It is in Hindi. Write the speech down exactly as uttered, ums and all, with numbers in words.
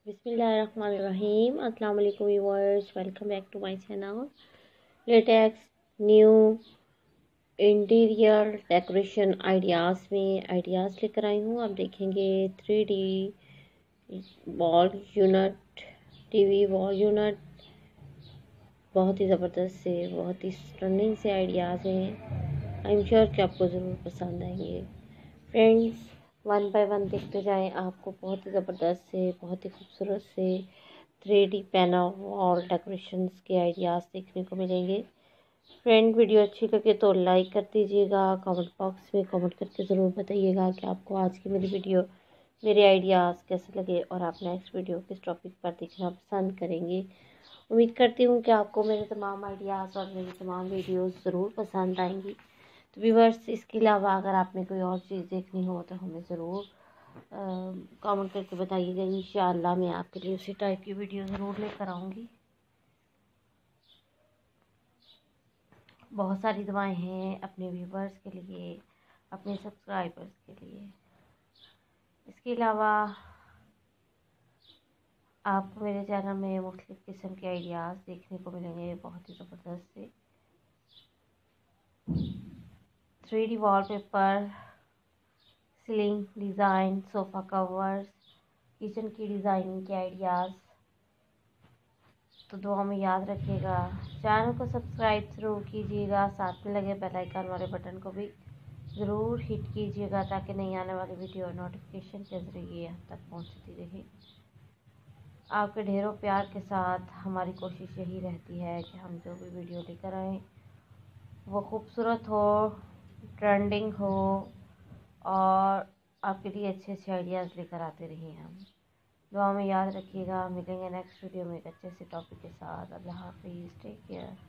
बिस्मिल्लाहिर्रहमानिर्रहीम। अस्सलाम वालेकुम viewers, welcome back to my channel. Latest new interior decoration ideas में आइडियाज़ लेकर आई हूँ। आप देखेंगे three D wall unit, TV wall unit, बहुत ही ज़बरदस्त से, बहुत ही स्टनिंग से आइडियाज़ हैं। आई एम श्योर कि आपको ज़रूर पसंद आएंगे। फ्रेंड्स, वन बाय वन देखते जाएं, आपको बहुत ही ज़बरदस्त से, बहुत ही खूबसूरत से three D panel wall decorations के आइडियाज़ देखने को मिलेंगे। फ्रेंड, वीडियो अच्छी लगे तो लाइक कर दीजिएगा। कमेंट बॉक्स में कमेंट करके ज़रूर बताइएगा कि आपको आज की मेरी वीडियो, मेरे आइडियाज़ कैसे लगे और आप नेक्स्ट वीडियो किस टॉपिक पर देखना पसंद करेंगे। उम्मीद करती हूँ कि आपको मेरे तमाम आइडियाज़ और मेरी तमाम वीडियोज़ ज़रूर पसंद आएंगी। तो व्यूअर्स, इसके अलावा अगर आपने कोई और चीज़ देखनी हो तो हमें ज़रूर कमेंट करके बताइएगा। इंशाअल्लाह मैं आपके लिए उसी टाइप की वीडियो ज़रूर लेकर आऊँगी। बहुत सारी दुआएं हैं अपने व्यूअर्स के लिए, अपने सब्सक्राइबर्स के लिए। इसके अलावा आपको मेरे चैनल में मुख्तलिफ़ किस्म के आइडियाज़ देखने को मिलेंगे, बहुत ही ज़बरदस्त से three D wallpaper, ceiling design, sofa covers, kitchen की डिज़ाइनिंग के आइडियाज़। तो दुआ में याद रखिएगा, चैनल को सब्सक्राइब ज़रूर कीजिएगा, साथ में लगे बेल आइकन वाले बटन को भी ज़रूर हिट कीजिएगा ताकि नई आने वाली वीडियो नोटिफिकेशन के ज़रिए आप तक पहुंचती रहे। आपके ढेरों प्यार के साथ हमारी कोशिश यही रहती है कि हम जो भी वीडियो लेकर आएँ वो खूबसूरत हो, ट्रेंडिंग हो और आपके लिए अच्छे अच्छे आइडियाज़ लेकर आते रहिए। हम दुआ में याद रखिएगा। मिलेंगे नेक्स्ट वीडियो में एक अच्छे से टॉपिक के साथ। अल्लाह हाफिज़, टेक केयर।